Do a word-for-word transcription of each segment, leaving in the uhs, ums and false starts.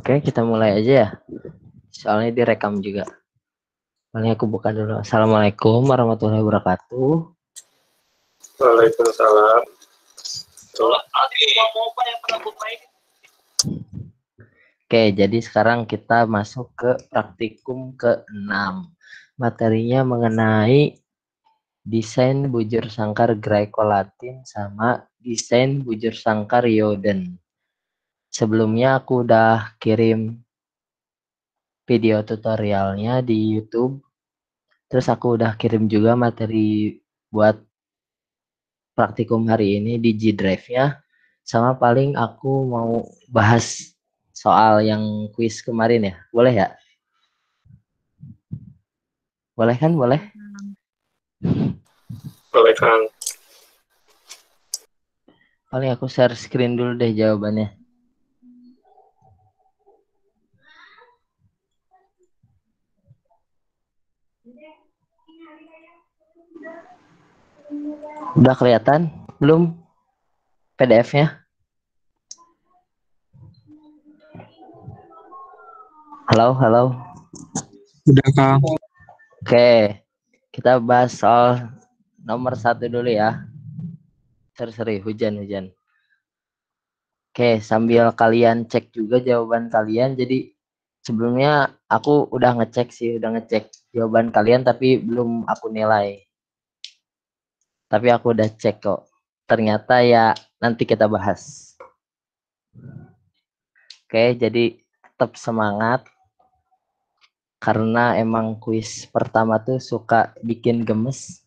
Oke, kita mulai aja ya. Soalnya direkam juga. Soalnya aku buka dulu. Assalamualaikum warahmatullahi wabarakatuh. Waalaikumsalam. Oke, jadi sekarang kita masuk ke praktikum keenam. Materinya mengenai desain bujur sangkar Greco-Latin sama desain bujur sangkar Yoden. Sebelumnya aku udah kirim video tutorialnya di YouTube. Terus aku udah kirim juga materi buat praktikum hari ini di G Drive-nya. Sama paling aku mau bahas soal yang kuis kemarin ya. Boleh ya? Boleh kan? Boleh? Boleh, Kang. Paling aku share screen dulu deh jawabannya. Udah kelihatan? Belum? P D F-nya? Halo, halo. Udah, Kang. Oke, kita bahas soal nomor satu dulu ya. Seri-seri, hujan-hujan. Oke, sambil kalian cek juga jawaban kalian. Jadi sebelumnya aku udah ngecek sih, udah ngecek jawaban kalian tapi belum aku nilai. Tapi aku udah cek kok. Ternyata ya nanti kita bahas. Oke, jadi tetap semangat. Karena emang kuis pertama tuh suka bikin gemes.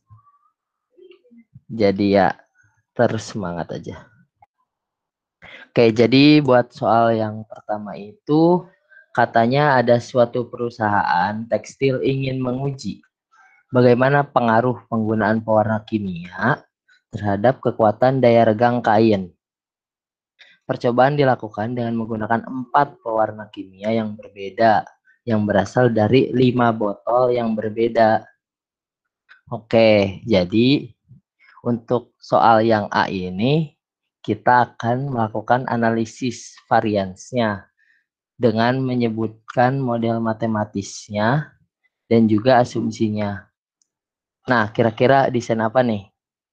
Jadi ya terus semangat aja. Oke, jadi buat soal yang pertama itu katanya ada suatu perusahaan tekstil ingin menguji bagaimana pengaruh penggunaan pewarna kimia terhadap kekuatan daya regang kain. Percobaan dilakukan dengan menggunakan empat pewarna kimia yang berbeda yang berasal dari lima botol yang berbeda. Oke, jadi untuk soal yang A ini kita akan melakukan analisis variansnya dengan menyebutkan model matematisnya dan juga asumsinya. Nah, kira-kira desain apa nih?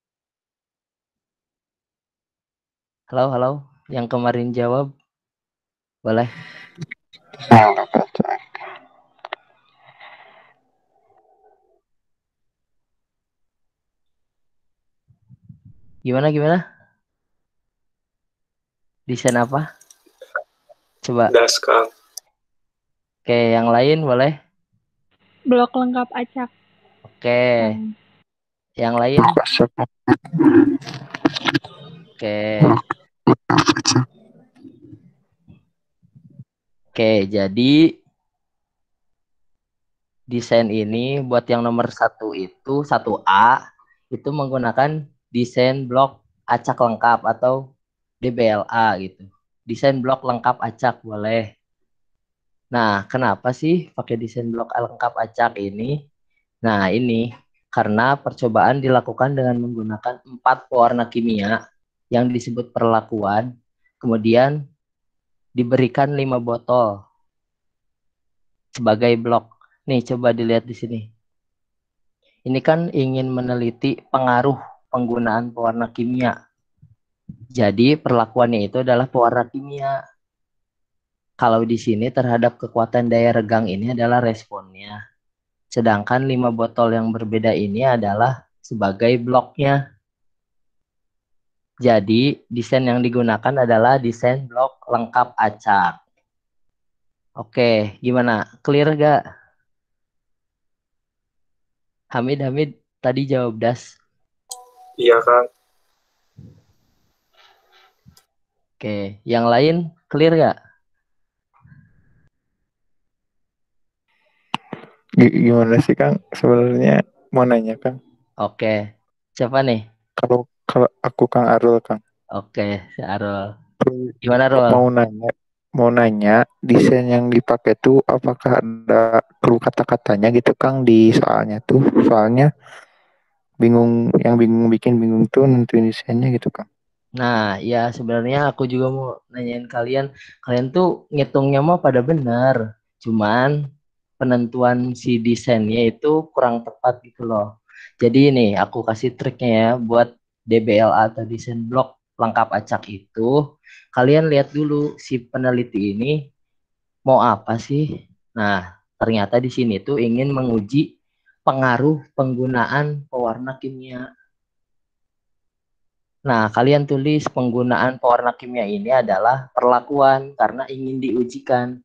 Halo, halo. Yang kemarin jawab, boleh? Gimana, gimana? Desain apa? Coba. Das, Kang. Oke, yang lain boleh? Blok lengkap acak. Oke. Hmm. Yang lain? Oke. Oke, jadi desain ini buat yang nomor satu itu, satu A, itu menggunakan desain blok acak lengkap atau D B L A gitu. Desain blok lengkap acak boleh. Nah, kenapa sih pakai desain blok lengkap acak ini? Nah, ini karena percobaan dilakukan dengan menggunakan empat pewarna kimia yang disebut perlakuan, kemudian diberikan lima botol sebagai blok. Nih, coba dilihat di sini. Ini kan ingin meneliti pengaruh penggunaan pewarna kimia. Jadi, perlakuannya itu adalah pewarna kimia. Kalau di sini terhadap kekuatan daya regang ini adalah responnya. Sedangkan lima botol yang berbeda ini adalah sebagai bloknya. Jadi, desain yang digunakan adalah desain blok lengkap acak. Oke, gimana? Clear gak? Hamid, Hamid tadi jawab das. Iya, Kang. Oke, yang lain clear gak? Gimana sih Kang? Sebenarnya mau nanya Kang. Oke, siapa nih? Kalau kalau aku Kang Arul Kang. Oke, si Arul. Gimana Rul? Mau nanya, mau nanya desain yang dipakai tuh apakah ada perlu kata-katanya gitu Kang di soalnya tuh? Soalnya bingung, yang bingung bikin bingung tuh nentuin desainnya gitu Kang. Nah, ya sebenarnya aku juga mau nanyain kalian, kalian tuh ngitungnya mah pada benar, cuman penentuan si desainnya itu kurang tepat gitu loh. Jadi ini aku kasih triknya ya buat D B L A atau desain blok lengkap acak itu, kalian lihat dulu si peneliti ini mau apa sih? Nah, ternyata di sini tuh ingin menguji pengaruh penggunaan pewarna kimia. Nah, kalian tulis penggunaan pewarna kimia ini adalah perlakuan karena ingin diujikan.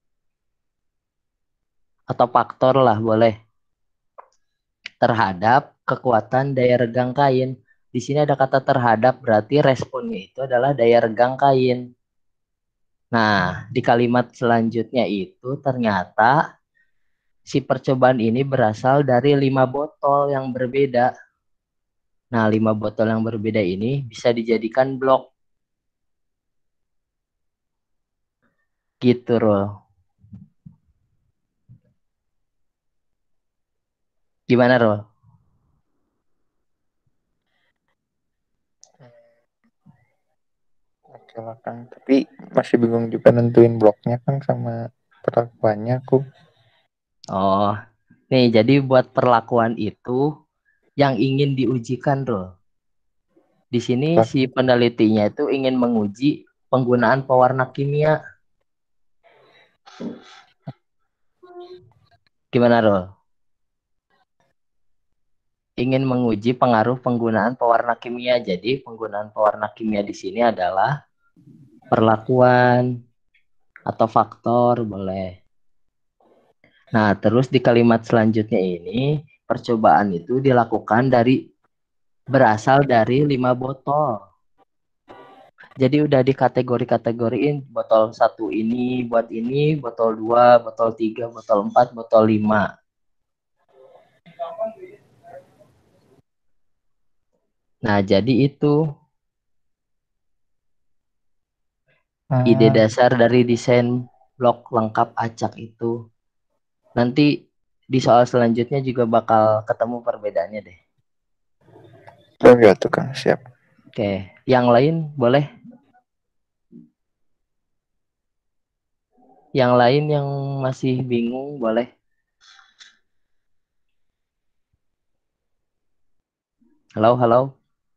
Atau faktor lah boleh. Terhadap kekuatan daya regang kain. Di sini ada kata terhadap, berarti responnya itu adalah daya regang kain. Nah, di kalimat selanjutnya itu ternyata si percobaan ini berasal dari lima botol yang berbeda. Nah, lima botol yang berbeda ini bisa dijadikan blok. Gitu, Rul. Gimana, Rul? Oke lah Kang, tapi masih bingung juga nentuin bloknya Kang sama perlakuannya aku. Oh, nih jadi buat perlakuan itu yang ingin diujikan, Rul. Di sini Lah, si penelitinya itu ingin menguji penggunaan pewarna kimia. Gimana, Rul? Ingin menguji pengaruh penggunaan pewarna kimia. Jadi penggunaan pewarna kimia di sini adalah perlakuan atau faktor, boleh. Nah, terus di kalimat selanjutnya ini, percobaan itu dilakukan dari berasal dari lima botol. Jadi udah dikategori-kategoriin botol satu ini buat ini, botol dua, botol tiga, botol empat, botol lima. Nah, jadi itu ide hmm, dasar dari desain blok lengkap acak itu. Nanti di soal selanjutnya juga bakal ketemu perbedaannya deh. oh ya tuh Kang, siap. Oke, yang lain boleh? Yang lain yang masih bingung boleh? Halo, halo.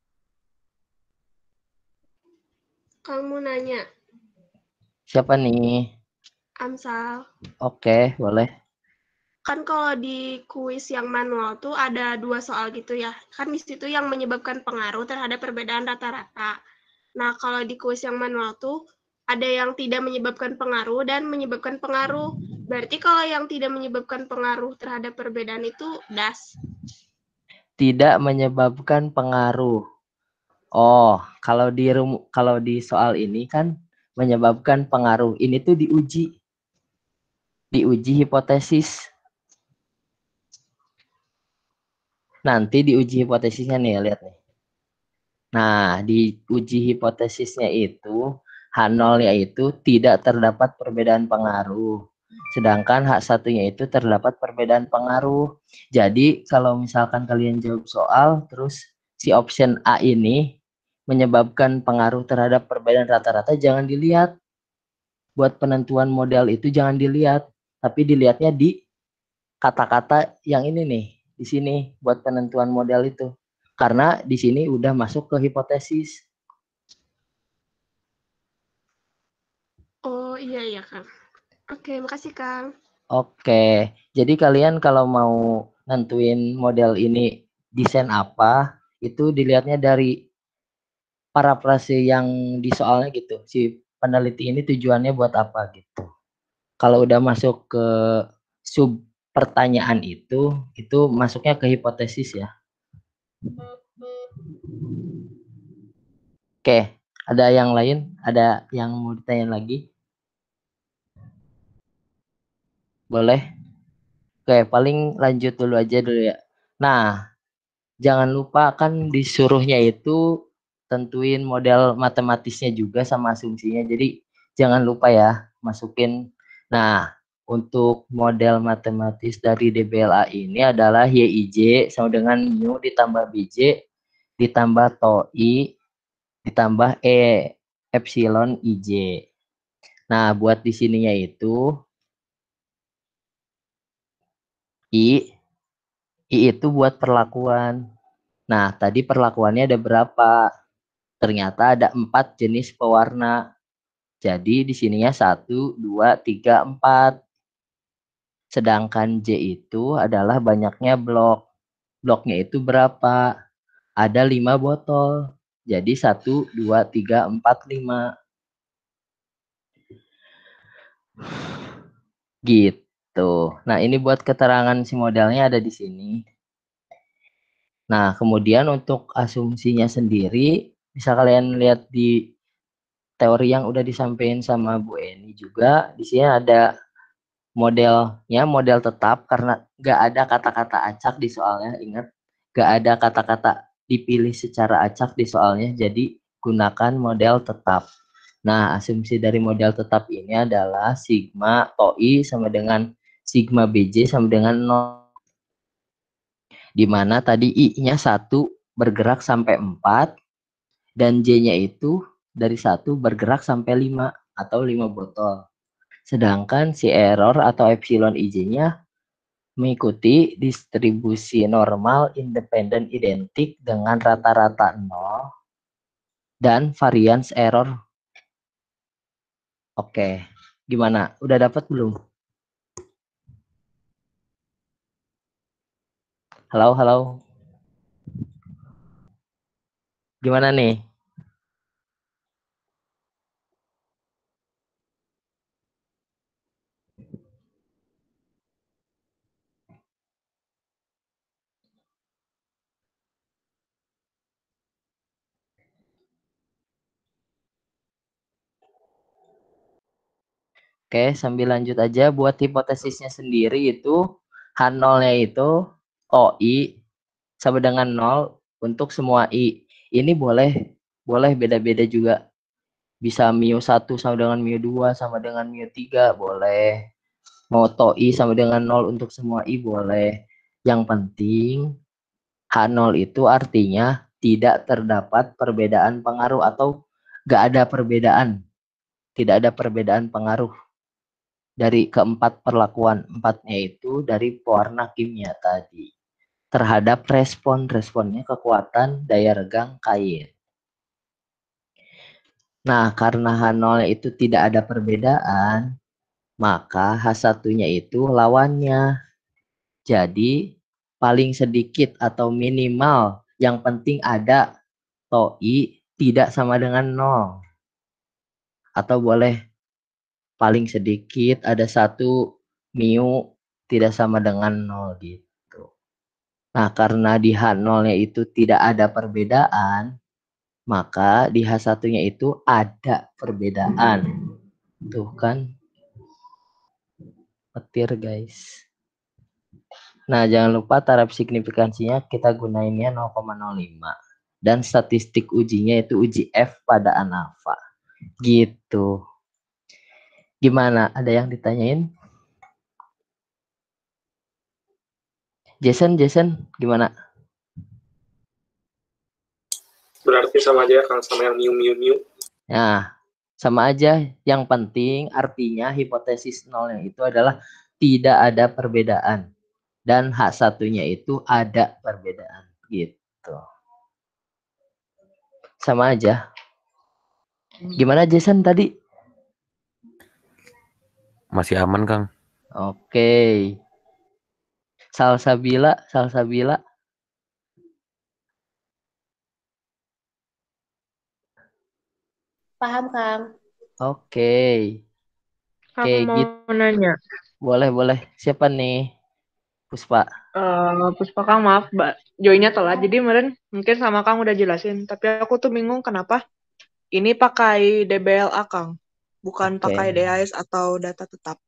Kamu nanya, Siapa nih? Amsal. Oke, boleh. Kan kalau di kuis yang manual tuh ada dua soal gitu ya. Kan di situ yang menyebabkan pengaruh terhadap perbedaan rata-rata. Nah, kalau di kuis yang manual tuh ada yang tidak menyebabkan pengaruh dan menyebabkan pengaruh. Berarti kalau yang tidak menyebabkan pengaruh terhadap perbedaan itu das. Tidak menyebabkan pengaruh. Oh, kalau di rumu, kalau di soal ini kan menyebabkan pengaruh. Ini tuh diuji. Diuji hipotesis. Nanti diuji hipotesisnya nih, lihat nih. Nah, di uji hipotesisnya itu H nol yaitu tidak terdapat perbedaan pengaruh. Sedangkan H satunya itu terdapat perbedaan pengaruh. Jadi kalau misalkan kalian jawab soal terus si option A ini menyebabkan pengaruh terhadap perbedaan rata-rata, jangan dilihat. Buat penentuan model itu jangan dilihat, tapi dilihatnya di kata-kata yang ini nih, di sini buat penentuan model itu. Karena di sini udah masuk ke hipotesis. Oh iya iya Kang. Oke, makasih Kang. Oke, jadi kalian kalau mau nentuin model ini desain apa, itu dilihatnya dari parafrase yang di soalnya gitu. Si peneliti ini tujuannya buat apa gitu. Kalau udah masuk ke sub pertanyaan itu, itu masuknya ke hipotesis ya. Oke, ada yang lain? Ada yang mau ditanya lagi? Boleh? Oke, paling lanjut dulu aja dulu ya. Nah, jangan lupa kan disuruhnya itu tentuin model matematisnya juga sama asumsinya. Jadi jangan lupa ya masukin. Nah, untuk model matematis dari D B L A ini adalah Y I J sama dengan mu ditambah B J ditambah TOI ditambah E epsilon I J. Nah, buat di sininya itu I I itu buat perlakuan. Nah, tadi perlakuannya ada berapa? Ternyata ada empat jenis pewarna. Jadi di sininya satu, dua, tiga, empat. Sedangkan J itu adalah banyaknya blok. Bloknya itu berapa? Ada lima botol. Jadi satu, dua, tiga, empat, lima. Gitu. Nah, ini buat keterangan si modelnya ada di sini. Nah, kemudian untuk asumsinya sendiri, bisa kalian lihat di teori yang udah disampaikan sama Bu Eni juga. Di sini ada modelnya, model tetap, karena nggak ada kata-kata acak di soalnya. Ingat, nggak ada kata-kata dipilih secara acak di soalnya, jadi gunakan model tetap. Nah, asumsi dari model tetap ini adalah sigma TOI sama dengan sigma B J sama dengan nol. Di mana tadi I-nya satu bergerak sampai empat, dan J-nya itu dari satu bergerak sampai lima atau lima botol. Sedangkan si error atau epsilon I J-nya mengikuti distribusi normal independen identik dengan rata-rata nol dan variance error. Oke, gimana? Udah dapat belum? Halo, halo. Gimana nih? Oke, sambil lanjut aja buat hipotesisnya sendiri itu H nol-nya itu O I sama dengan nol untuk semua I. Ini boleh boleh beda-beda juga. Bisa mu satu sama dengan mu dua sama dengan mu tiga boleh. Mau TOI sama dengan nol untuk semua I boleh. Yang penting H nol itu artinya tidak terdapat perbedaan pengaruh atau nggak ada perbedaan. Tidak ada perbedaan pengaruh dari keempat perlakuan. Empatnya itu dari pewarna kimia tadi. Terhadap respon, responnya kekuatan daya regang kain. Nah, karena H nol itu tidak ada perbedaan, maka H satu-nya itu lawannya. Jadi, paling sedikit atau minimal, yang penting ada TOI tidak sama dengan nol. Atau boleh paling sedikit ada satu mu tidak sama dengan nol gitu. Nah, karena di H nol-nya itu tidak ada perbedaan, maka di H satu-nya itu ada perbedaan. Tuh kan, petir guys. Nah, jangan lupa taraf signifikansinya kita gunainnya nol koma nol lima. Dan statistik ujinya itu uji F pada ANAFA. Gitu. Gimana? Ada yang ditanyain? Jason, Jason, gimana? Berarti sama aja kan sama yang mu mu mu. Nah, sama aja. Yang penting artinya hipotesis nolnya itu adalah tidak ada perbedaan. Dan H satu-nya itu ada perbedaan. Gitu. Sama aja. Gimana Jason tadi? Masih aman, Kang. Oke. Salsabila, Salsabila. Paham, Kang. Oke. Kang Oke, mau gitu. nanya. Boleh, boleh. Siapa nih? Puspa. Uh, Puspa Kang, maaf, Mbak. Joinnya telat. Jadi kemarin mungkin sama Kang udah jelasin. Tapi aku tuh bingung kenapa ini pakai D B L A, Kang. Bukan Oke. pakai D A S atau data tetap.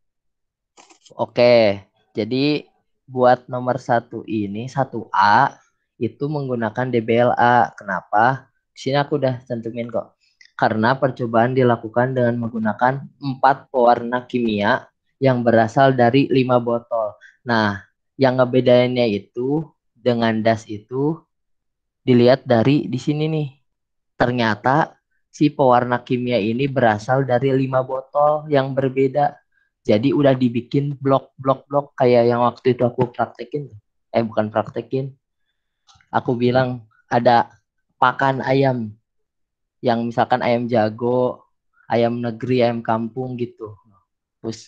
Oke. Jadi buat nomor satu ini, satu A, itu menggunakan D B L A. Kenapa? Di sini aku udah cantumin kok. Karena percobaan dilakukan dengan menggunakan empat pewarna kimia yang berasal dari lima botol. Nah, yang ngebedainnya itu dengan das itu dilihat dari di sini nih. ternyata si pewarna kimia ini berasal dari lima botol yang berbeda. Jadi udah dibikin blok-blok-blok kayak yang waktu itu aku praktekin. Eh bukan praktekin. Aku bilang ada pakan ayam. Yang misalkan ayam jago, ayam negeri, ayam kampung gitu. Terus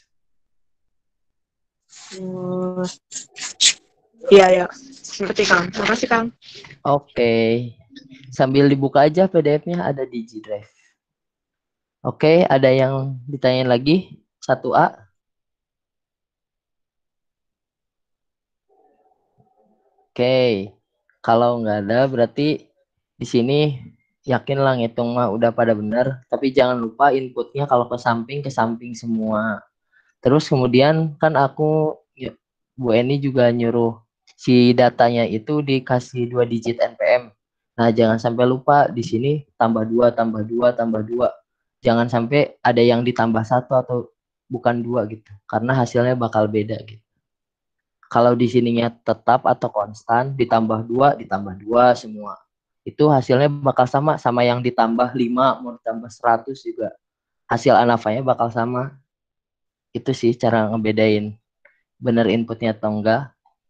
Hmm. Iya, ya. Ngerti, Kang. Makasih, Kang. oke. Sambil dibuka aja P D F-nya ada di G Drive. Oke, ada yang ditanyain lagi? satu A. Oke. Kalau nggak ada berarti di sini yakin lah ngitung mah udah pada benar, tapi jangan lupa inputnya kalau ke samping ke samping semua. Terus kemudian kan aku ya, Bu Eni juga nyuruh si datanya itu dikasih dua digit N P M. Nah, jangan sampai lupa di sini tambah dua, tambah dua, tambah dua. Jangan sampai ada yang ditambah satu atau bukan dua gitu. Karena hasilnya bakal beda gitu. Kalau di sininya tetap atau konstan, ditambah dua, ditambah dua semua. Itu hasilnya bakal sama, sama yang ditambah lima, mau ditambah seratus juga. Hasil anafanya bakal sama. Itu sih cara ngebedain bener inputnya atau enggak.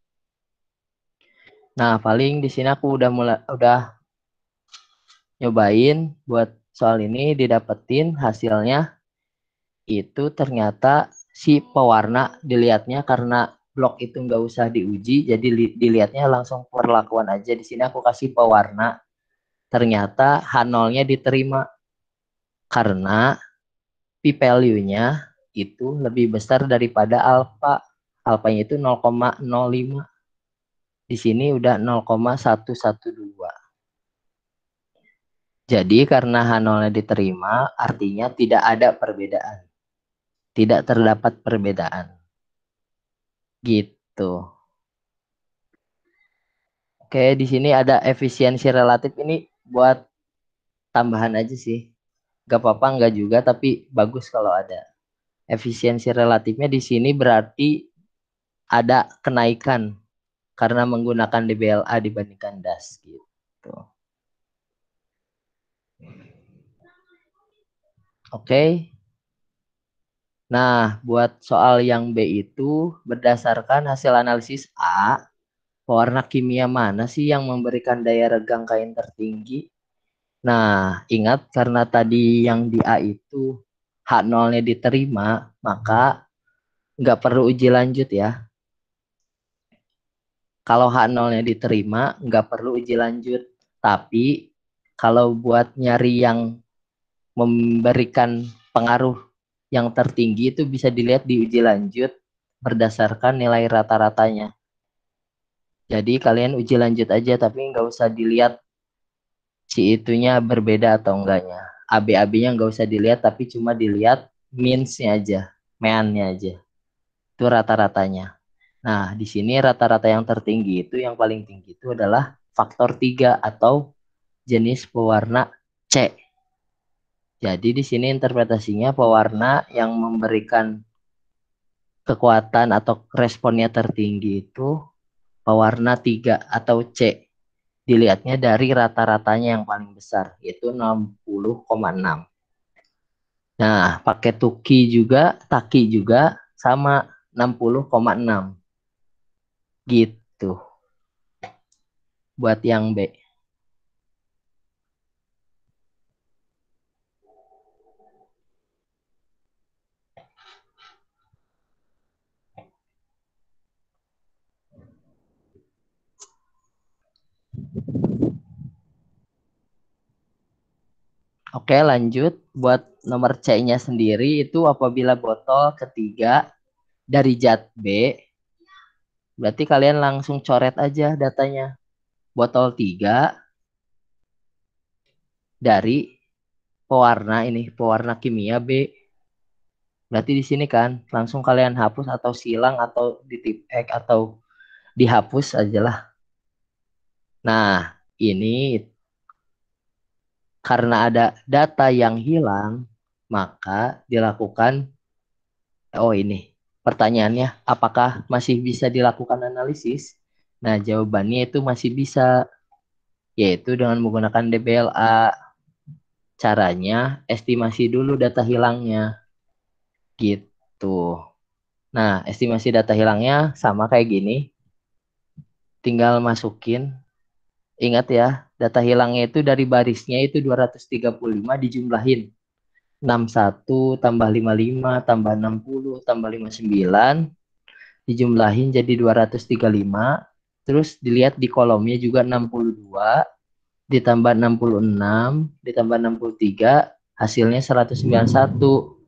Nah, paling di sini aku udah mulai udah nyobain buat soal ini didapetin hasilnya itu ternyata si pewarna dilihatnya karena blok itu nggak usah diuji, jadi li, dilihatnya langsung perlakuan aja. Di sini aku kasih pewarna, ternyata H nol-nya diterima karena p-value-nya itu lebih besar daripada alfa. Alfanya itu nol koma nol lima. Di sini udah nol koma satu satu dua. Jadi karena H nol-nya diterima, artinya tidak ada perbedaan. Tidak terdapat perbedaan. Gitu. Oke, di sini ada efisiensi relatif, ini buat tambahan aja sih. Gak apa-apa, enggak juga, tapi bagus kalau ada. Efisiensi relatifnya di sini berarti ada kenaikan karena menggunakan D B L A dibandingkan D A S gitu. Oke. Nah, buat soal yang B itu berdasarkan hasil analisis A, pewarna kimia mana sih yang memberikan daya regang kain tertinggi? Nah, ingat karena tadi yang di A itu H nol-nya diterima, maka nggak perlu uji lanjut ya. Kalau H nol-nya diterima, nggak perlu uji lanjut. Tapi kalau buat nyari yang memberikan pengaruh yang tertinggi itu bisa dilihat di uji lanjut berdasarkan nilai rata-ratanya. Jadi kalian uji lanjut aja, tapi nggak usah dilihat si itunya berbeda atau enggaknya. A B A B-nya nggak usah dilihat, tapi cuma dilihat means-nya aja, mean-nya aja. Itu rata-ratanya. Nah, di sini rata-rata yang tertinggi itu, yang paling tinggi itu adalah faktor tiga atau jenis pewarna C. Jadi di sini interpretasinya pewarna yang memberikan kekuatan atau responnya tertinggi itu pewarna tiga atau C. Dilihatnya dari rata-ratanya yang paling besar, yaitu enam puluh koma enam. Nah, pakai Tuki juga, Taki juga sama enam puluh koma enam. Gitu. Buat yang B. Oke, lanjut. Buat nomor C-nya sendiri itu apabila botol ketiga dari zat B, berarti kalian langsung coret aja datanya. Botol tiga dari pewarna ini, pewarna kimia B. Berarti di sini kan langsung kalian hapus atau silang atau di tip X atau dihapus aja lah. Nah, ini karena ada data yang hilang, maka dilakukan, oh ini pertanyaannya, apakah masih bisa dilakukan analisis? Nah, jawabannya itu masih bisa, yaitu dengan menggunakan D B L A. caranya estimasi dulu data hilangnya. Gitu. Nah, estimasi data hilangnya sama kayak gini. Tinggal masukin. Ingat ya, data hilangnya itu dari barisnya itu dua ratus tiga puluh lima dijumlahin. enam puluh satu tambah lima puluh lima tambah enam puluh tambah lima puluh sembilan dijumlahin jadi dua ratus tiga puluh lima. Terus dilihat di kolomnya juga enam puluh dua ditambah enam puluh enam ditambah enam puluh tiga hasilnya seratus sembilan puluh satu.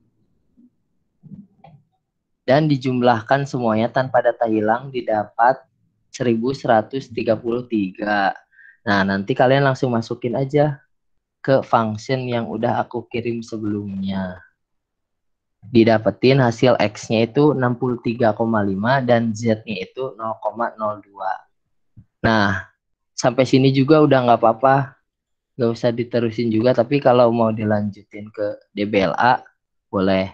Dan dijumlahkan semuanya tanpa data hilang didapat seribu seratus tiga puluh tiga. Nah, nanti kalian langsung masukin aja ke function yang udah aku kirim sebelumnya. Didapetin hasil X-nya itu enam puluh tiga koma lima dan Z-nya itu nol koma nol dua. Nah, sampai sini juga udah nggak apa-apa. Nggak usah diterusin juga, tapi kalau mau dilanjutin ke D B L A, boleh.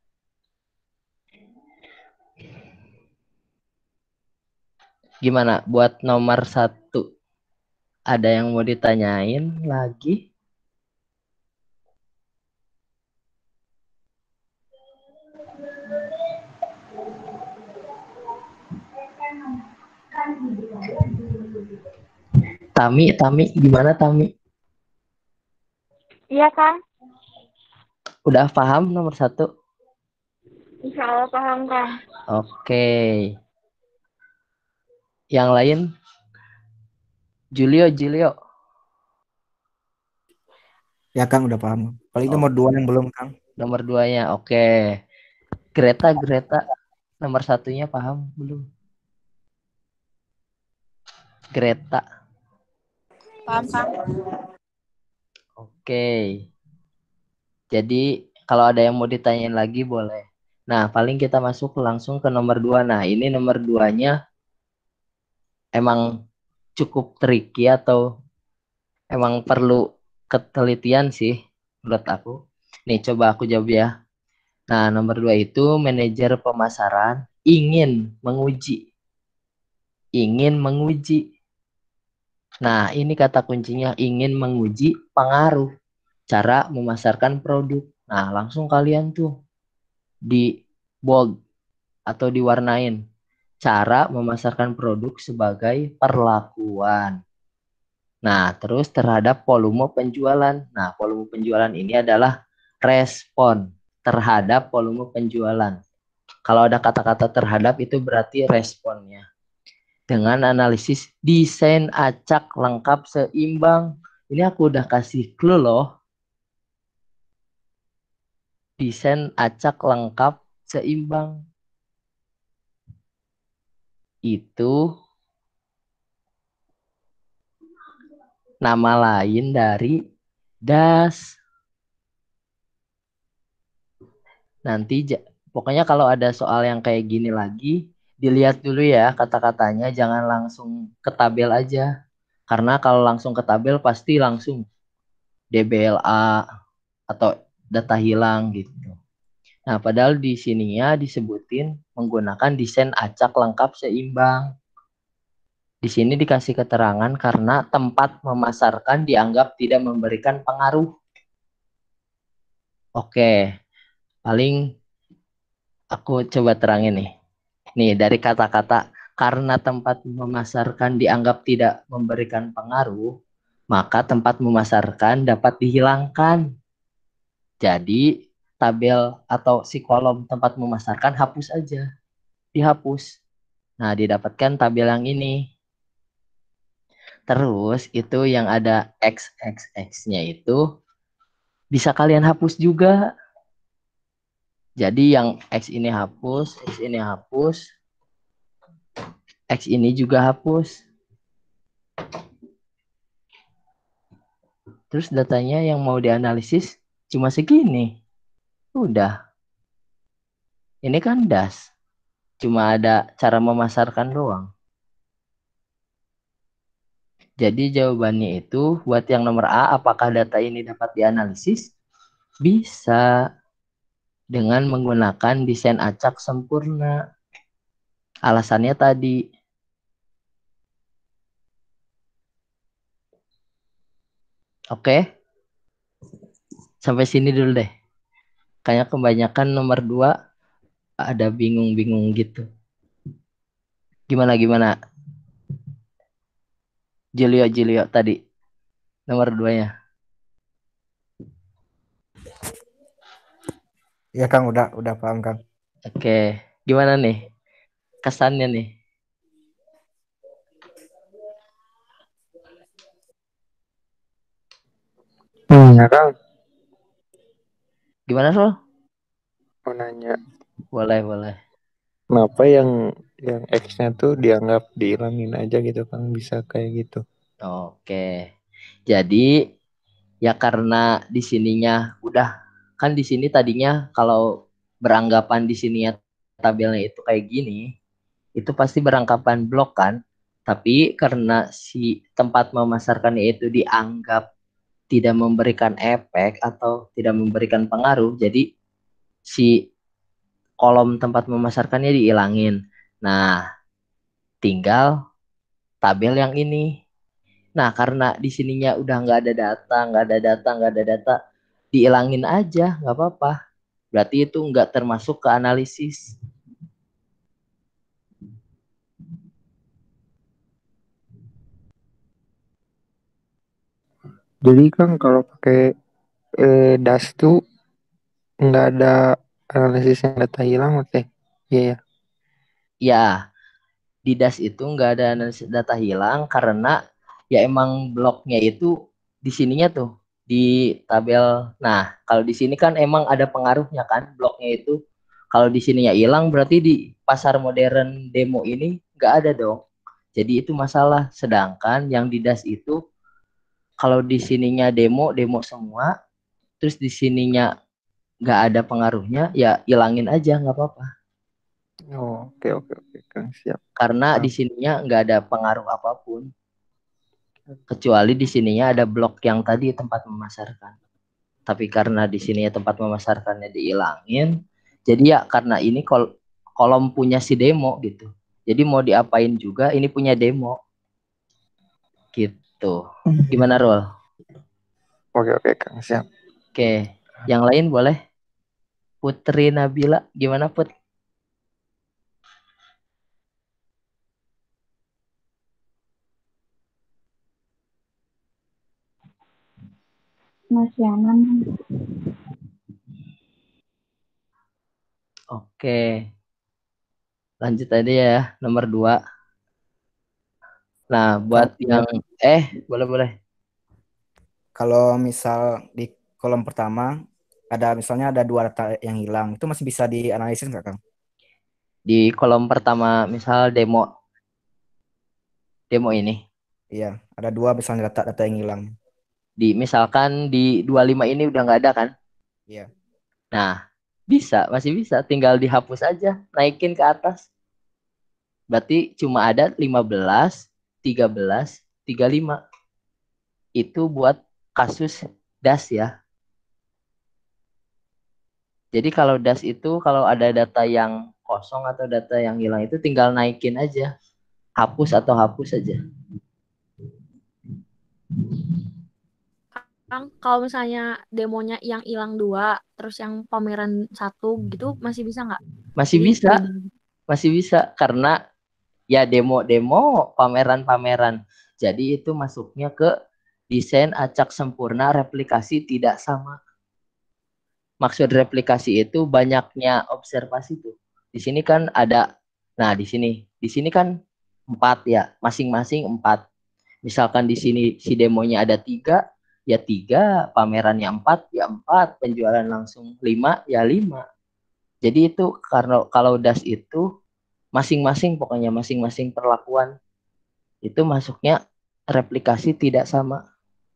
Gimana buat nomor satu? Ada yang mau ditanyain lagi? Tami, Tami, gimana Tami? Iya, Kang. Udah paham nomor satu? Insya Allah paham, Kang. Oke. Yang lain? Julio, Julio. Ya, Kang, udah paham. Paling Oh. nomor dua yang belum, Kang. Nomor duanya, oke. Greta, Greta. Nomor satunya paham belum? Greta. Paham, Kang. Oke. Jadi kalau ada yang mau ditanyain lagi boleh. Nah, paling kita masuk langsung ke nomor dua. Nah, ini nomor duanya emang cukup tricky atau emang perlu ketelitian sih menurut aku. Nih, coba aku jawab ya. Nah, nomor dua itu manajer pemasaran ingin menguji. Ingin menguji. Nah, ini kata kuncinya ingin menguji pengaruh cara memasarkan produk. Nah, langsung kalian tuh di bold atau diwarnain cara memasarkan produk sebagai perlakuan. Nah, terus terhadap volume penjualan. Nah, volume penjualan ini adalah respon terhadap volume penjualan. Kalau ada kata-kata terhadap itu berarti responnya. Dengan analisis desain acak lengkap seimbang. Ini aku udah kasih clue loh. Desain acak lengkap seimbang. Itu nama lain dari D A S. Nanti pokoknya kalau ada soal yang kayak gini lagi, dilihat dulu ya kata-katanya, jangan langsung ke tabel aja. Karena kalau langsung ke tabel pasti langsung D B L A atau data hilang gitu. Nah, padahal di sininya disebutin menggunakan desain acak lengkap seimbang. Di sini dikasih keterangan karena tempat memasarkan dianggap tidak memberikan pengaruh. Oke, paling aku coba terangin nih. Nih, dari kata-kata karena tempat memasarkan dianggap tidak memberikan pengaruh, maka tempat memasarkan dapat dihilangkan. Jadi, tabel atau si kolom tempat memasarkan hapus aja. Dihapus. Nah, didapatkan tabel yang ini. Terus, itu yang ada X X X-nya itu bisa kalian hapus juga. Jadi yang X ini hapus, X ini hapus, X ini juga hapus. Terus datanya yang mau dianalisis cuma segini. Udah. Ini kan D A S. Cuma ada cara memasarkan doang. Jadi jawabannya itu buat yang nomor A, apakah data ini dapat dianalisis? Bisa. Dengan menggunakan desain acak sempurna. Alasannya tadi. Oke. Sampai sini dulu deh. Kayaknya kebanyakan nomor dua ada bingung-bingung gitu. Gimana gimana? Julio Julio tadi nomor duanya. Ya Kang, udah udah paham Kang. Oke, gimana nih kesannya nih? Hmm, ya Kang, Gimana Sol? mau nanya, Boleh boleh. kenapa yang yang X-nya tuh dianggap dihilangin aja gitu Kang, bisa kayak gitu? Oke. Jadi ya karena di sininya udah kan di sini tadinya kalau beranggapan di sininya tabelnya itu kayak gini, itu pasti beranggapan blok kan. Tapi karena si tempat memasarkannya itu dianggap tidak memberikan efek atau tidak memberikan pengaruh, jadi si kolom tempat memasarkannya dihilangin. Nah, tinggal tabel yang ini. Nah, karena di sininya udah nggak ada data, nggak ada data, nggak ada data, dihilangin aja, nggak apa-apa. Berarti itu nggak termasuk ke analisis. Jadi Kang kalau pakai eh, das tuh nggak ada analisis yang data hilang, oke? Iya ya. Ya, di das itu nggak ada analisis data hilang karena ya emang bloknya itu di sininya tuh di tabel. Nah, kalau di sini kan emang ada pengaruhnya kan bloknya itu. Kalau di sininya hilang berarti di pasar modern demo ini nggak ada dong. Jadi itu masalah. Sedangkan yang di das itu kalau di sininya demo demo semua, terus di sininya nggak ada pengaruhnya, ya hilangin aja nggak apa-apa. Oh, oke oke oke Kang, siap. Karena Kang. di sininya nggak ada pengaruh apapun. Kecuali di sininya ada blok yang tadi tempat memasarkan. Tapi karena di sini tempat memasarkannya dihilangin, jadi ya karena ini kol kolom punya si demo gitu. Jadi mau diapain juga ini punya demo. Gitu. Gimana Rol? Oke oke Kang, siap. Oke, yang lain boleh? Putri Nabila, gimana Put? Masih aman. Oke. Lanjut aja ya, nomor dua. Nah, buat Kalau yang eh boleh boleh. kalau misal di kolom pertama ada misalnya ada dua data yang hilang, itu masih bisa dianalisis nggak Kang? Di kolom pertama misal demo demo ini. Iya, ada dua misalnya data-data yang hilang. Di misalkan di dua puluh lima ini udah nggak ada kan? Iya. Nah, bisa, masih bisa. Tinggal dihapus aja, naikin ke atas. Berarti cuma ada lima belas, tiga belas, tiga puluh lima. Itu buat kasus das ya. Jadi kalau das itu kalau ada data yang kosong atau data yang hilang itu tinggal naikin aja. Hapus atau hapus aja. Kang, kalau misalnya demonya yang hilang dua, terus yang pameran satu gitu masih bisa nggak? Masih Jadi bisa, beda. masih bisa karena ya demo-demo, pameran-pameran. Jadi itu masuknya ke desain acak sempurna replikasi tidak sama. Maksud replikasi itu banyaknya observasi tuh. Di sini kan ada, nah di sini, di sini kan empat ya, masing-masing empat. Misalkan di sini si demonya ada tiga, ya tiga, pamerannya empat, ya empat, penjualan langsung lima, ya lima. Jadi itu karena kalau das itu masing-masing pokoknya masing-masing perlakuan itu masuknya replikasi tidak sama.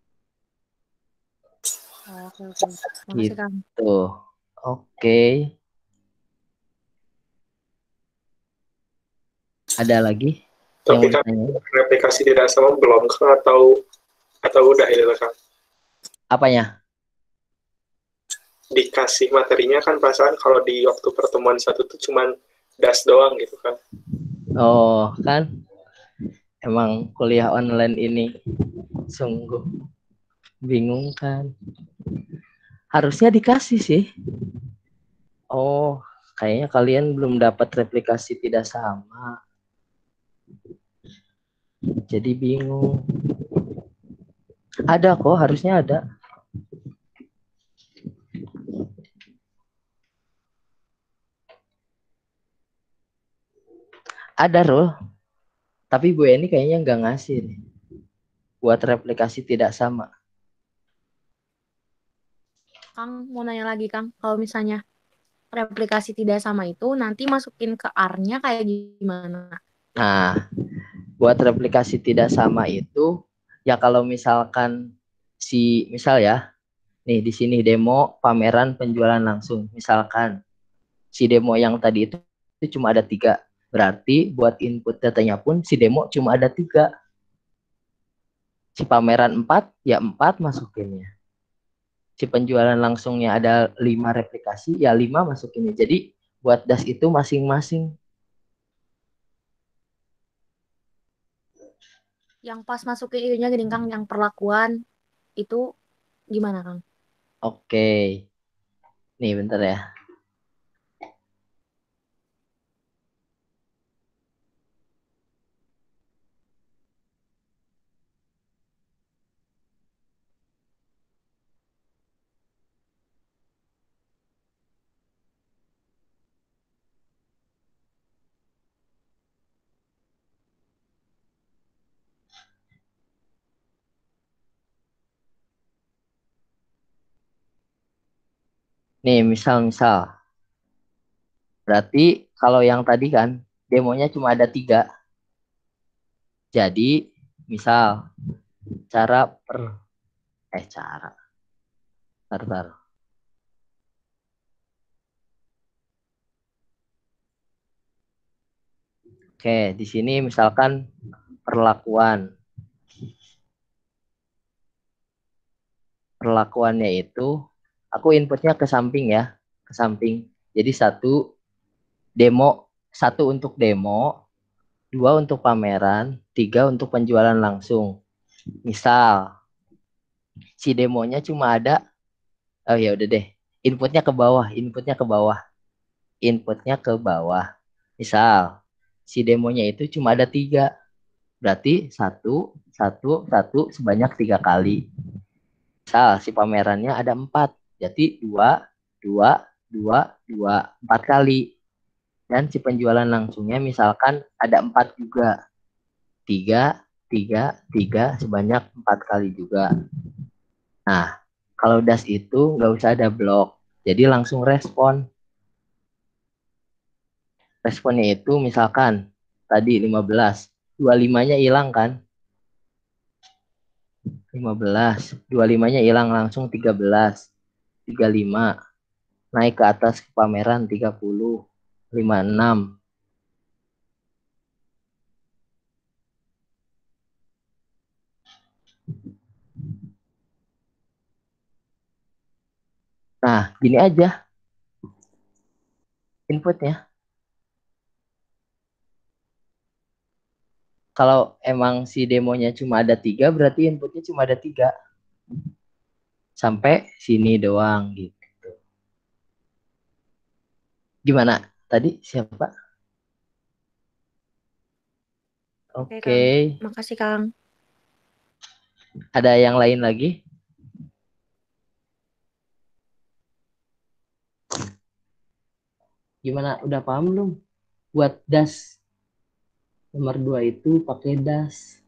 Oke, oke. Makasih, Kang. Gitu. Oke. Ada lagi yang Tapi mau kan ditanya? replikasi tidak sama belum kah atau atau udah itu kan? Apanya? Dikasih materinya kan perasaan kalau di waktu pertemuan satu tuh cuman das doang gitu kan? Oh, kan emang kuliah online ini sungguh bingung kan. Harusnya dikasih sih. Oh, kayaknya kalian belum dapat replikasi tidak sama. Jadi bingung. Ada kok, harusnya ada. Ada Rul. Tapi Bu Eni kayaknya nggak ngasih nih. Buat replikasi tidak sama. Kang, mau nanya lagi, Kang. Kalau misalnya replikasi tidak sama itu, nanti masukin ke R-nya kayak gimana? Nah, buat replikasi tidak sama itu, ya kalau misalkan si, misal ya, nih di sini demo pameran penjualan langsung. Misalkan si demo yang tadi itu, itu cuma ada tiga. Berarti buat input datanya pun si demo cuma ada tiga. Si pameran empat, ya empat masukinnya. Si penjualan langsungnya ada lima replikasi, ya lima masukinnya. Jadi buat das itu masing-masing. Yang pas masukin itunya gini, Kang, yang perlakuan itu gimana, Kang? Oke. Nih bentar ya. Nih misal-misal. Berarti kalau yang tadi kan demonya cuma ada tiga. Jadi misal cara per eh cara. Tar, tar. Oke, di sini misalkan perlakuan. Perlakuannya itu aku inputnya ke samping ya, ke samping. Jadi satu demo, satu untuk demo, dua untuk pameran, tiga untuk penjualan langsung. Misal si demonya cuma ada, oh ya udah deh, inputnya ke bawah, inputnya ke bawah, inputnya ke bawah. Misal si demonya itu cuma ada tiga, berarti satu, satu, satu sebanyak tiga kali. Misal si pamerannya ada empat, jadi dua, dua, dua, dua, empat kali. Dan si penjualan langsungnya misalkan ada empat juga, tiga, tiga, tiga sebanyak empat kali juga. Nah, kalau das itu nggak usah ada blok, jadi langsung respon. Responnya itu misalkan tadi lima belas, dua puluh lima-nya hilang kan? lima belas, dua puluh lima-nya hilang langsung tiga belas, tiga puluh lima, naik ke atas ke pameran tiga puluh, lima puluh enam. Nah, gini aja inputnya. Kalau emang si demonya cuma ada tiga, berarti inputnya cuma ada tiga. Sampai sini doang gitu. Gimana? Tadi siapa? Oke. Okay. Makasih, Kang. Ada yang lain lagi? Gimana? Udah paham belum? Buat das. Nomor dua itu pakai das.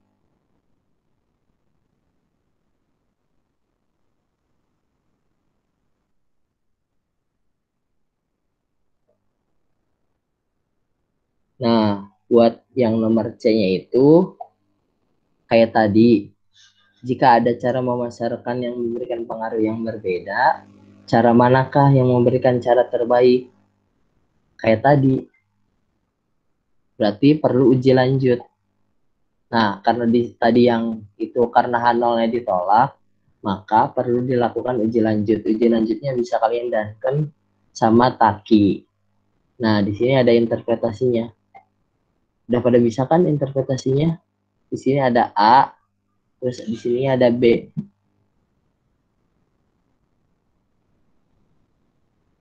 Nah, buat yang nomor C-nya itu kayak tadi. Jika ada cara memasarkan yang memberikan pengaruh yang berbeda, cara manakah yang memberikan cara terbaik? Kayak tadi. Berarti perlu uji lanjut. Nah, karena di, tadi yang itu karena H nol-nya ditolak, maka perlu dilakukan uji lanjut. Uji lanjutnya bisa kalian dankan sama Taki. Nah, di sini ada interpretasinya. Udah pada bisa kan interpretasinya? Di sini ada A, terus di sini ada B.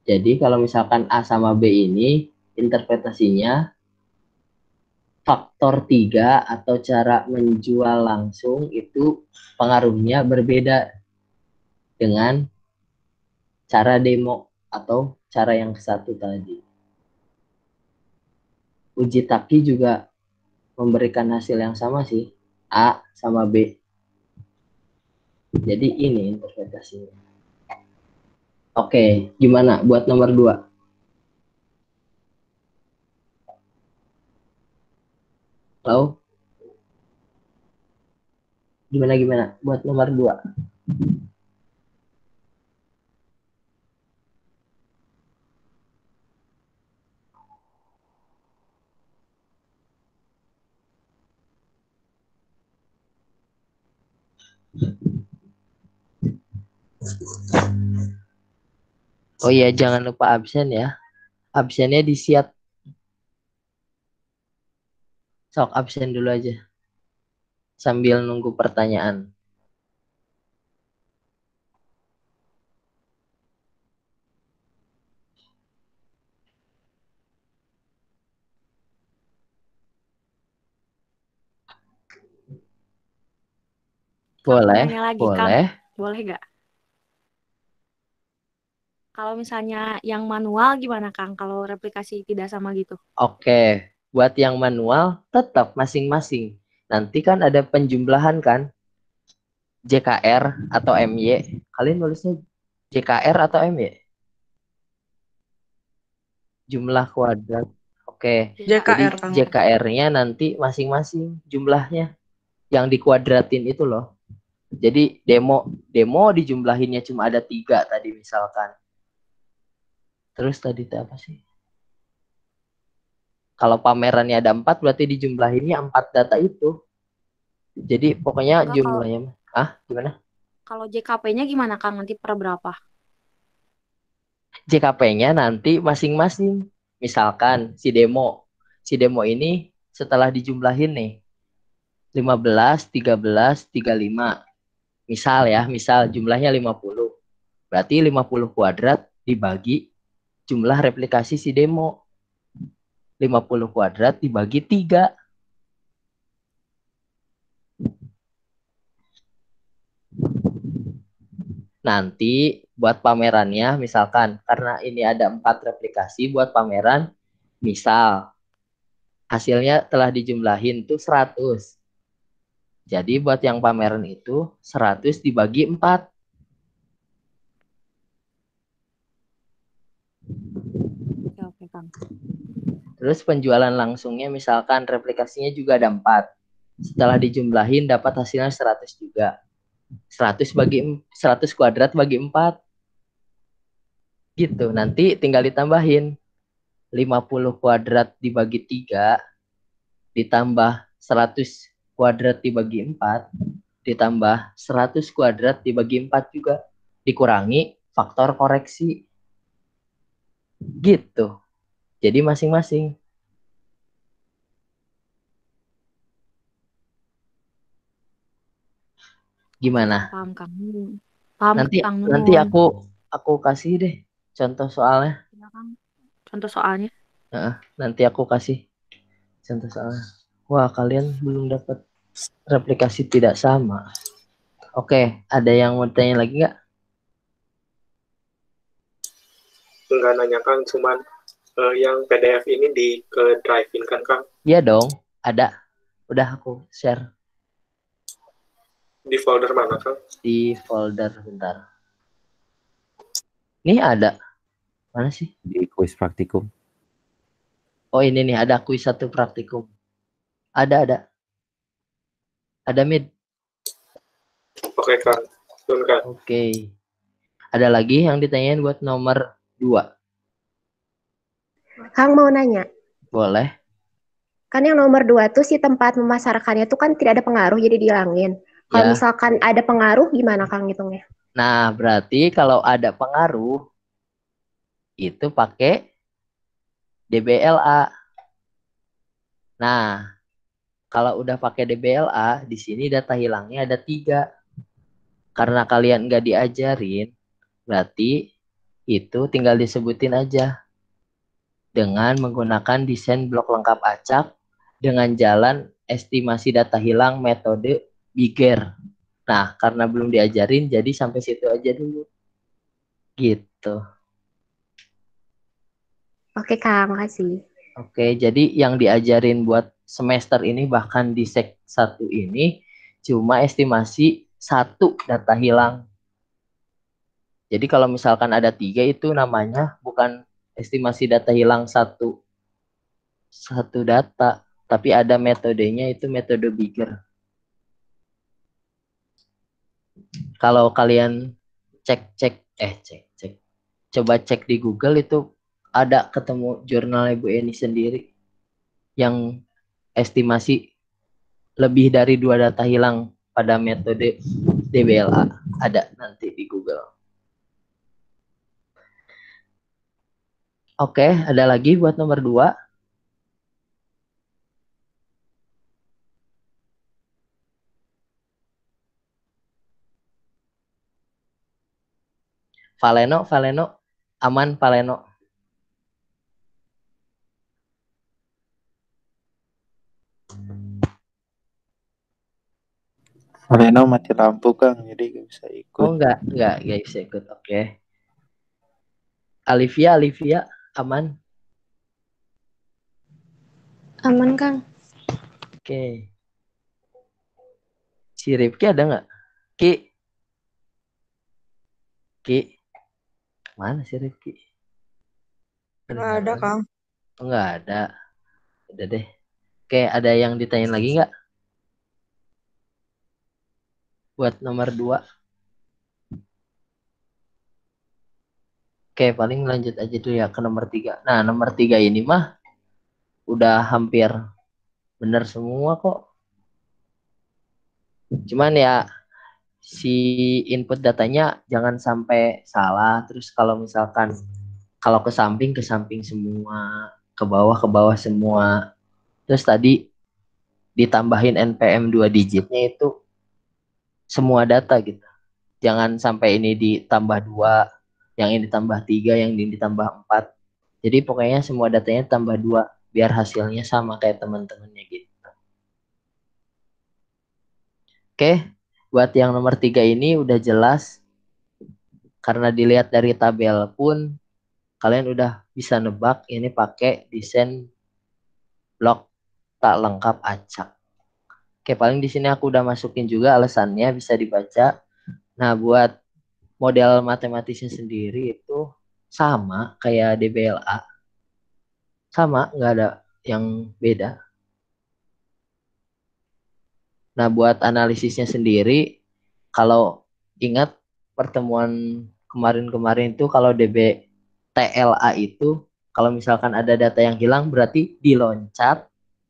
Jadi kalau misalkan A sama B ini interpretasinya faktor tiga atau cara menjual langsung itu pengaruhnya berbeda dengan cara demo atau cara yang satu tadi. Uji Taki juga memberikan hasil yang sama sih, A sama B. Jadi ini interpretasinya. Oke, gimana buat nomor dua? Halo? Gimana gimana buat nomor dua? Oh iya, jangan lupa absen ya. Absennya disiap. Sok absen dulu aja. Sambil nunggu pertanyaan. Boleh, Nanya lagi, boleh. Kang. Boleh gak? Kalau misalnya yang manual gimana, Kang? Kalau replikasi tidak sama gitu. Oke, buat yang manual tetap masing-masing. Nanti kan ada penjumlahan kan? J K R atau M Y. Kalian nulisnya J K R atau M Y? Jumlah kuadrat. Oke, J K jadi R, Kang. J K R-nya nanti masing-masing jumlahnya yang dikuadratin itu loh. Jadi demo demo dijumlahinnya cuma ada tiga tadi misalkan. Terus tadi itu apa sih? Kalau pamerannya ada empat berarti dijumlahinnya empat data itu. Jadi pokoknya Enggak, jumlahnya. Ah, gimana? Kalau J K P-nya gimana, Kang? Nanti per berapa? J K P-nya nanti masing-masing. Misalkan si demo. Si demo ini setelah dijumlahin nih. lima belas, tiga belas, tiga puluh lima. Misal ya, misal jumlahnya lima puluh. Berarti lima puluh kuadrat dibagi jumlah replikasi si demo. lima puluh kuadrat dibagi tiga. Nanti buat pamerannya misalkan karena ini ada empat replikasi buat pameran, misal hasilnya telah dijumlahin tuh seratus. Jadi buat yang pameran itu seratus dibagi empat. Oke, oke, Kang. Terus penjualan langsungnya misalkan replikasinya juga ada empat. Setelah dijumlahin dapat hasilnya seratus juga. seratus bagi seratus kuadrat bagi empat. Gitu. Nanti tinggal ditambahin. lima puluh kuadrat dibagi tiga ditambah seratus kuadrat dibagi empat ditambah seratus kuadrat dibagi empat juga dikurangi faktor koreksi. Gitu. Jadi masing-masing. Gimana? Paham, Kang. Paham, Nanti Kang. nanti Nun. aku aku kasih deh contoh soalnya. Ya, Kang. Contoh soalnya. Nah, nanti aku kasih contoh soalnya. Wah, kalian belum dapat replikasi tidak sama. Oke, ada yang mau tanya lagi nggak? Enggak nanya Kang, cuman uh, yang P D F ini di ke drive-in kan Kang? Iya dong, ada. Udah aku share. Di folder mana Kang? Di folder bentar. Ini ada. Mana sih? Di kuis praktikum. Oh ini nih, ada kuis satu praktikum. Ada, ada. Ada mid. Oke Kang. Tun, Kang. Oke. Ada lagi yang ditanyain buat nomor dua? Kang mau nanya. Boleh. Kan yang nomor dua tuh si tempat memasarkannya tuh kan tidak ada pengaruh jadi dihilangin. Kalau Ya. misalkan ada pengaruh gimana Kang ngitungnya? Nah, berarti kalau ada pengaruh itu pakai D B L A. Nah, kalau udah pakai D B L A, di sini data hilangnya ada tiga. Karena kalian nggak diajarin, berarti itu tinggal disebutin aja dengan menggunakan desain blok lengkap acak dengan jalan estimasi data hilang metode Bigger. Nah, karena belum diajarin, jadi sampai situ aja dulu. Gitu. Oke, Kak, makasih. Oke, jadi yang diajarin buat semester ini bahkan di sek satu ini cuma estimasi satu data hilang. Jadi kalau misalkan ada tiga itu namanya bukan estimasi data hilang satu satu data, tapi ada metodenya itu metode Bigger. Kalau kalian cek-cek eh cek-cek coba cek di Google itu ada ketemu jurnal Ibu Eni sendiri yang estimasi lebih dari dua data hilang pada metode D B L A. Ada nanti di Google. Oke, ada lagi buat nomor dua. Valeno, Valeno, aman Valeno. Valeno mati lampu Kang, jadi gak bisa ikut. Oh enggak, enggak, enggak bisa ikut. Oke. Alivia, Alivia, aman. Aman, Kang. Oke. Si Rifki ada nggak? Ki. Ki. Mana si Rifki? Nggak ada, Kang. Oh, nggak ada. Udah deh. Oke, ada yang ditanyain lagi nggak? Buat nomor dua. Oke, paling lanjut aja dulu ya ke nomor tiga. Nah, nomor tiga ini mah udah hampir bener semua kok. Cuman ya si input datanya jangan sampai salah. Terus kalau misalkan kalau ke samping ke samping semua, ke bawah ke bawah semua. Terus tadi ditambahin N P M dua digitnya itu semua data gitu. Jangan sampai ini ditambah dua, yang ini ditambah tiga, yang ini ditambah empat. Jadi pokoknya semua datanya tambah dua biar hasilnya sama kayak teman-temannya gitu. Oke, buat yang nomor tiga ini udah jelas. Karena dilihat dari tabel pun kalian udah bisa nebak ini pakai desain blok tak lengkap acak. Oke, paling di sini aku udah masukin juga alasannya bisa dibaca. Nah, buat model matematisnya sendiri itu sama kayak D B L A. Sama, nggak ada yang beda. Nah, buat analisisnya sendiri, kalau ingat pertemuan kemarin-kemarin itu kalau D B T L A itu, kalau misalkan ada data yang hilang berarti diloncat,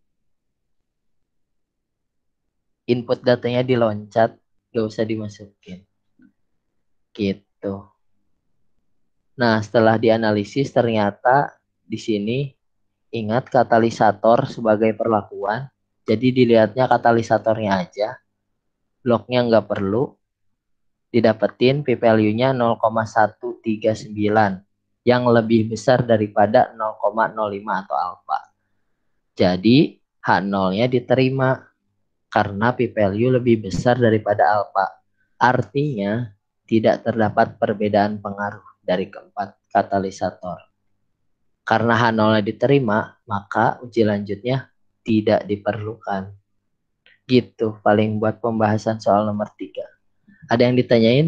input datanya diloncat, nggak usah dimasukin. Gitu. Nah, setelah dianalisis ternyata di sini ingat katalisator sebagai perlakuan. Jadi dilihatnya katalisatornya aja. Bloknya nggak perlu. Didapetin p-value-nya nol koma satu tiga sembilan yang lebih besar daripada nol koma nol lima atau alfa. Jadi H nol-nya diterima karena p-value lebih besar daripada alfa. Artinya tidak terdapat perbedaan pengaruh dari keempat katalisator. Karena H nol-nya diterima, maka uji lanjutnya tidak diperlukan. Gitu paling buat pembahasan soal nomor tiga. Ada yang ditanyain?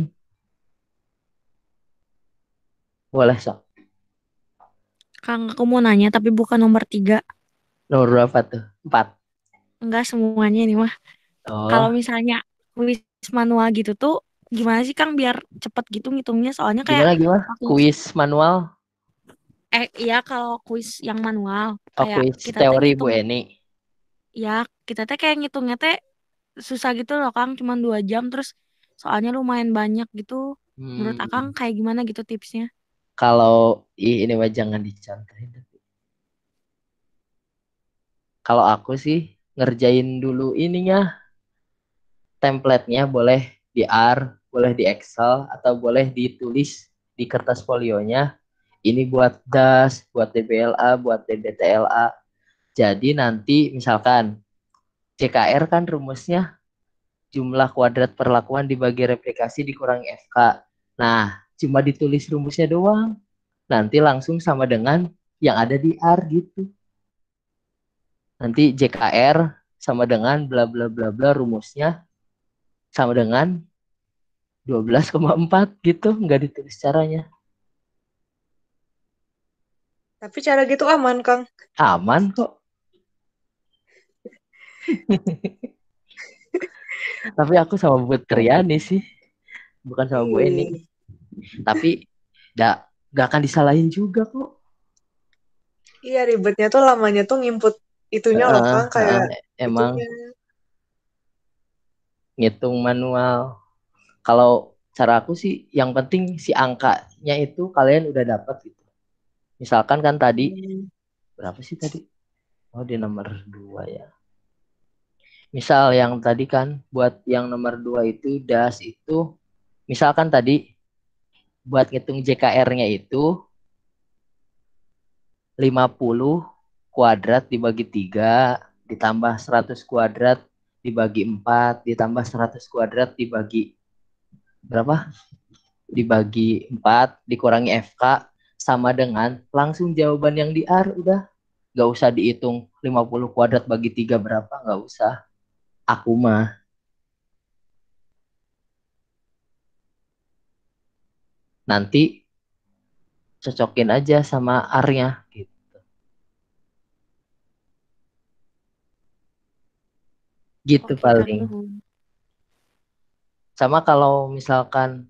Boleh, Sok. Kang, aku mau nanya tapi bukan nomor tiga. Nomor berapa tuh? Empat. Enggak semuanya nih mah. Oh. Kalau misalnya kuis manual gitu tuh gimana sih Kang biar cepet gitu ngitungnya? Soalnya kayak Gimana gimana? Kuis manual? Eh iya kalau kuis yang manual Oh, kayak kuis kita teori ngitung, Bu Eni. ya kita teh kayak ngitungnya teh susah gitu loh Kang, cuma dua jam terus soalnya lumayan banyak gitu. Hmm. Menurut Akang kayak gimana gitu tipsnya? Kalau ih, ini mah jangan dicontohin. Kalau aku sih ngerjain dulu ininya, template-nya boleh di R, boleh di Excel, atau boleh ditulis di kertas folionya ini buat D A S, buat D B L A, buat D B T L A. Jadi nanti misalkan C K R kan rumusnya jumlah kuadrat perlakuan dibagi replikasi dikurangi F K. Nah, cuma ditulis rumusnya doang. Nanti langsung sama dengan yang ada di R gitu. Nanti J K R sama dengan bla bla bla bla rumusnya sama dengan dua belas koma empat gitu, nggak ditulis caranya. Tapi cara gitu aman, Kang. Aman kok. Tapi aku sama Bu Triani sih, bukan sama Bu Eni. Tapi gak, gak akan disalahin juga kok. Iya, ribetnya tuh lamanya tuh nginput itunya loh, Kang. Uh, Kayak uh, emang itunya. ngitung manual. Kalau cara aku sih yang penting si angkanya itu kalian udah dapat gitu. Misalkan kan tadi Hmm. berapa sih tadi? Oh di nomor dua ya. Misal yang tadi kan buat yang nomor dua itu D A S itu misalkan tadi buat ngitung J K R-nya itu lima puluh kuadrat dibagi tiga ditambah seratus kuadrat dibagi empat ditambah seratus kuadrat dibagi berapa? Dibagi empat dikurangi F K sama dengan langsung jawaban yang di R udah. Gak usah dihitung lima puluh kuadrat bagi tiga berapa, gak usah. Aku mah. Nanti cocokin aja sama R-nya gitu. Gitu Oke, paling. Kang. Sama kalau misalkan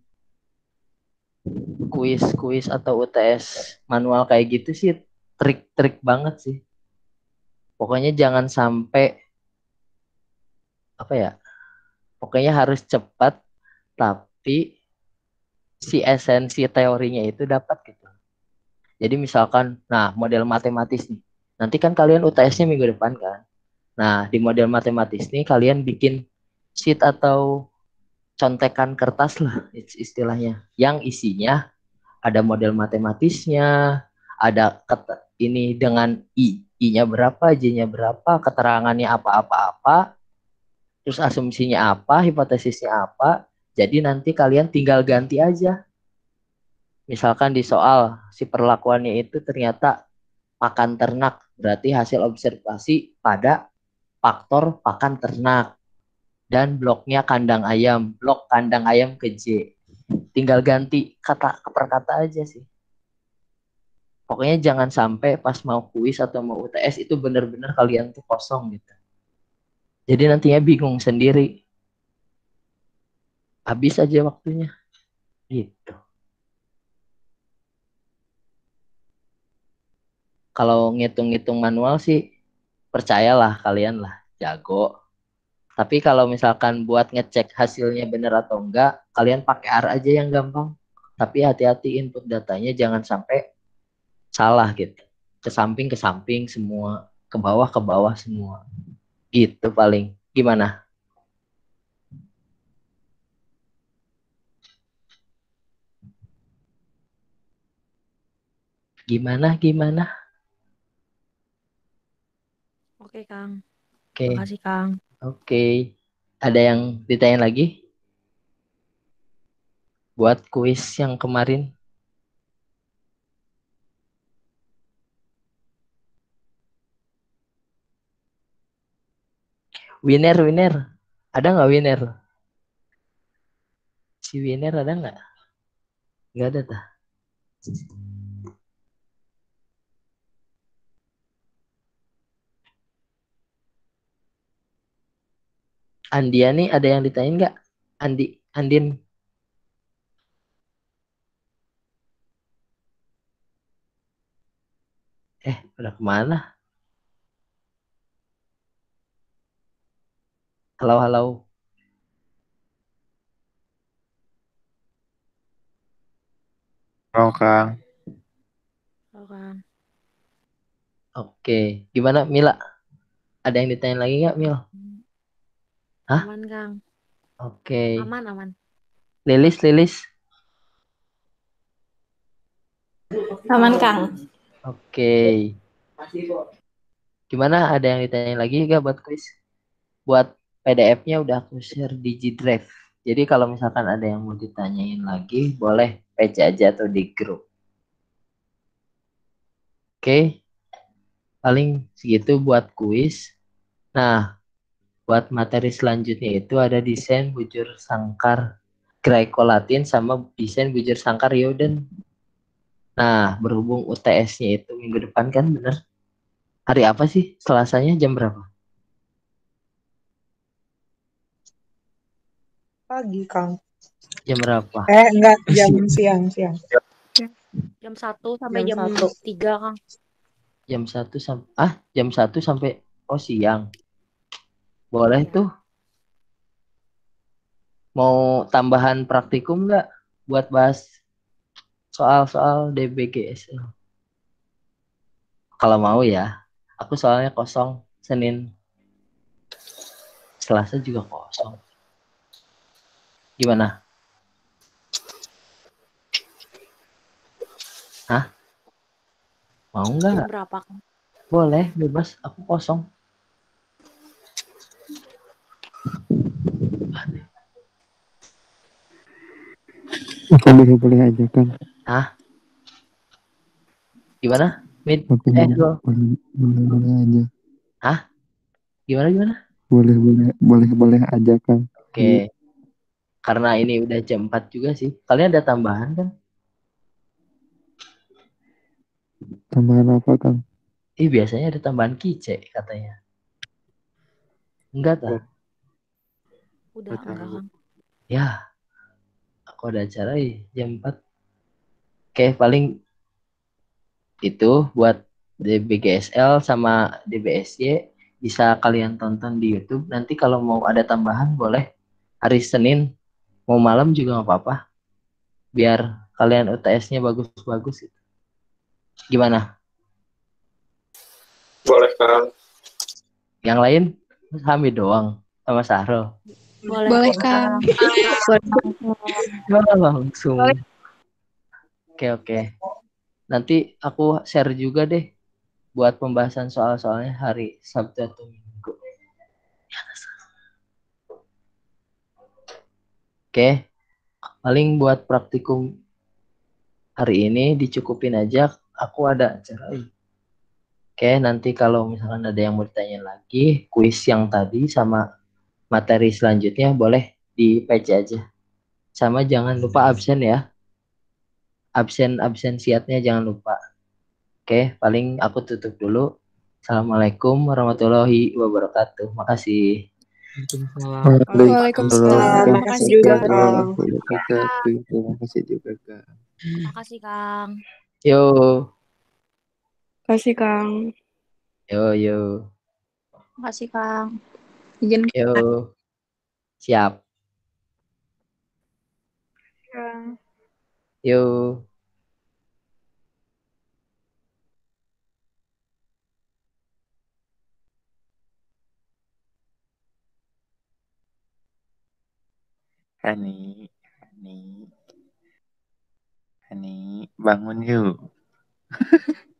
kuis-kuis atau U T S manual kayak gitu sih trik-trik banget sih. Pokoknya jangan sampai apa ya? Pokoknya harus cepat tapi si esensi teorinya itu dapat gitu. Jadi misalkan, nah model matematis nih. Nanti kan kalian U T S-nya minggu depan kan. Nah di model matematis nih kalian bikin sheet atau contekan kertas lah istilahnya. Yang isinya ada model matematisnya, ada ket- ini dengan I, I-nya berapa, J-nya berapa, keterangannya apa-apa-apa, terus asumsinya apa, hipotesisnya apa. Jadi nanti kalian tinggal ganti aja. Misalkan di soal si perlakuannya itu ternyata pakan ternak, berarti hasil observasi pada faktor pakan ternak dan bloknya kandang ayam, blok kandang ayam ke J. Tinggal ganti kata per kata aja sih. Pokoknya jangan sampai pas mau kuis atau mau U T S itu benar-benar kalian tuh kosong gitu. Jadi nantinya bingung sendiri. Habis aja waktunya. Gitu. Kalau ngitung-ngitung manual sih percayalah kalian lah jago. Tapi kalau misalkan buat ngecek hasilnya benar atau enggak, kalian pakai R aja yang gampang. Tapi hati-hati input datanya jangan sampai salah gitu. Ke samping ke samping semua, ke bawah ke bawah semua. Gitu paling. Gimana? Gimana gimana? Oke, Kang. Oke. Makasih, Kang. Oke. Ada yang ditanya lagi? Buat kuis yang kemarin. Winner, winner. Ada nggak winner? Si winner ada nggak? Nggak ada tah. Andiani ada yang ditanyain nggak? Andi, Andin. Eh, udah kemana? Halo, halo. Halo Kang. Halo, Kang. Oke, gimana Mila? Ada yang ditanya lagi nggak Mil? Hah? Aman, Kang. Oke. Aman, aman. Lilis, Lilis. Aman, Kang. Oke. Gimana? Ada yang ditanya lagi gak buat kuis? Buat P D F-nya udah aku share di G Drive. Jadi kalau misalkan ada yang mau ditanyain lagi, boleh P C aja atau di grup. Oke. Paling segitu buat kuis. Nah, buat materi selanjutnya itu ada desain bujur sangkar Glycolatin sama desain bujur sangkar Yoden. Nah, berhubung U T S-nya itu minggu depan kan, bener? Hari apa sih? Selasanya jam berapa? Pagi, Kang. Jam berapa? Eh, enggak, jam siang, siang. Jam satu sampai Jam jam satu. tiga, Kang. Jam satu sampai ah jam satu sampai oh siang. Boleh Iya. tuh. Mau tambahan praktikum nggak buat bahas soal-soal D B G S? Kalau mau ya. Aku soalnya kosong Senin, Selasa juga kosong. Gimana? Hah? Mau Jam nggak? berapa, Kang? Boleh, bebas. Aku kosong. Boleh boleh aja kan. Hah? Gimana? Mid? Oke, Eh, boleh, bro. boleh, boleh, boleh aja. Hah? Gimana gimana? Boleh, boleh, boleh, boleh aja kan. Oke. Karena ini udah jam empat juga sih. Kalian ada tambahan kan? Tambahan apa, Kang? Ih, biasanya ada tambahan kice katanya. Enggak tah? Udah enggak, Kang. Ya, aku ada acara ih, jam empat. Oke, paling itu buat D B G S L sama D B S Y bisa kalian tonton di YouTube. Nanti kalau mau ada tambahan boleh hari Senin, mau malam juga nggak apa-apa. Biar kalian U T S-nya bagus-bagus. Gimana? Boleh, Kang. Yang lain Hamid doang sama Sahrul. Boleh, Boleh, Kang. Boleh langsung. Oke, oke. Nanti aku share juga deh buat pembahasan soal-soalnya hari Sabtu atau Minggu. Oke, paling buat praktikum hari ini dicukupin aja. Aku ada acara. Oke, nanti kalau misalkan ada yang mau ditanya lagi, kuis yang tadi sama materi selanjutnya boleh di P C aja. Sama jangan lupa absen ya. Absen absen siatnya jangan lupa. Oke, paling aku tutup dulu. Assalamualaikum warahmatullahi wabarakatuh. Makasih. Waalaikumsalam. Makasih juga, Kang. Terima kasih juga, Kak. Makasih, Kang. Yo, Kasih, Kang. yo, yo, Makasih, Kang. Izin. yo. Siap. Kang. Yo. Hani, Hani, Hani, bangun yuk.